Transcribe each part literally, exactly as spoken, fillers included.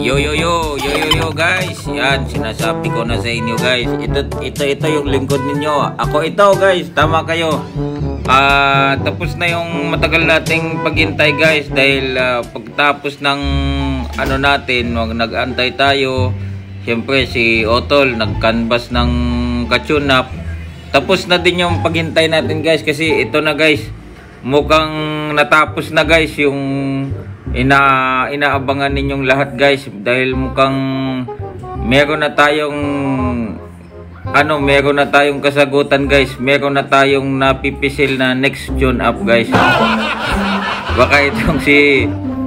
Yo yo yo, yo yo yo guys. Yan, sinasabi ko na sa inyo guys. Ito ito ito yung lingkod ninyo. Ako ito guys, tama kayo. Ah, uh, tapos na yung matagal nating paghintay guys dahil uh, pagtapos ng ano natin, wag nag-antay tayo. Siyempre si Otol nag-canvas ng Kachunap. Tapos na din yung paghintay natin guys kasi ito na guys. Mukhang natapos na guys yung ina inaabangan ninyong lahat guys dahil mukhang meron na tayong ano meron na tayong kasagutan guys, meron na tayong napipisil na next tune up guys. Baka itong si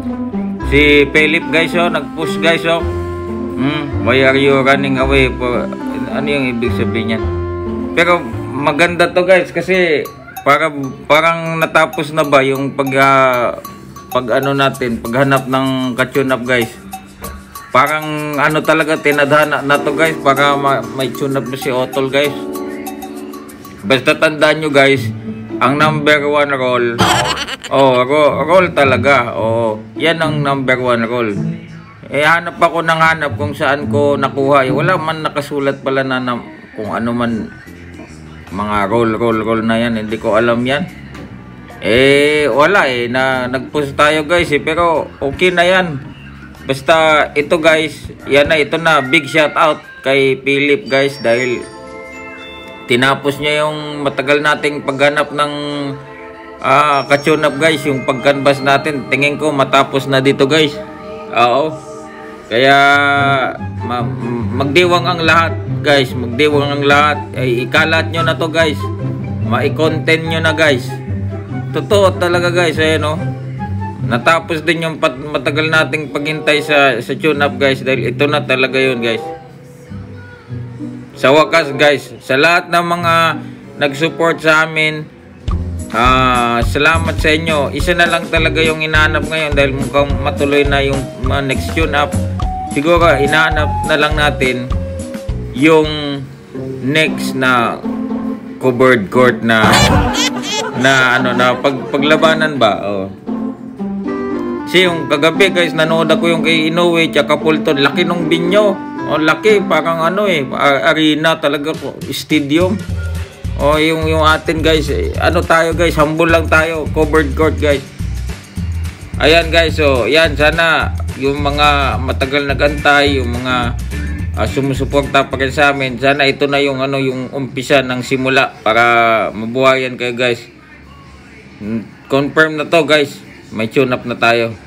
si Philip guys oh, nag-push guys oh. Hmm, why are you running away for, ano yung ibig sabihin niya? Pero maganda to guys kasi para parang natapos na ba yung pag uh, pag ano natin, paghanap ng Kachunap guys. Parang ano talaga tinadhana na to guys para ma may tune up na si Otol guys. Basta tandaan nyo guys, ang number one roll, oh ro roll talaga, oh yan ang number one roll. Eh hanap ako ng hanap kung saan ko nakuha, eh, wala man nakasulat pala na, na kung ano man mga roll roll roll na yan, hindi ko alam yan. Eh wala eh na nag-post tayo guys eh, pero okay na yan. Basta ito guys, yan na, ito na, big shout out kay Philip guys dahil tinapos niya yung matagal nating paghanap ng uh, Kachunap guys, yung pag-canvas natin. Tingin ko matapos na dito guys. Oo. Kaya ma magdiwang ang lahat guys, magdiwang ang lahat. Ay ikalat nyo na to guys, ma-content nyo na guys. Totoo talaga guys, ayan o. Natapos din yung pat matagal nating paghintay sa, sa tune up guys dahil ito na talaga yun guys. Sa wakas guys, sa lahat ng mga nag-support sa amin, uh, salamat sa inyo. Isa na lang talaga yung inaanap ngayon dahil mukhang matuloy na yung uh, next tune up. Siguro inaanap na lang natin yung next na covered court na na ano na pag paglabanan ba. Oh. Kasi yung kagabi guys, nanood ako yung kay Inoue tsaka Fulton, laki nung binyo. Oh, laki, parang ano eh, arena talaga po, stadium. Oh, yung yung atin guys, eh, ano tayo guys, humble lang tayo, covered court guys. Ayan guys, so yan, sana yung mga matagal nagantay, yung mga uh, sumusuporta pa rin sa amin, sana ito na yung ano yung umpisa ng simula para mabuhayan kayo guys. Confirm na to guys, may tune up na tayo.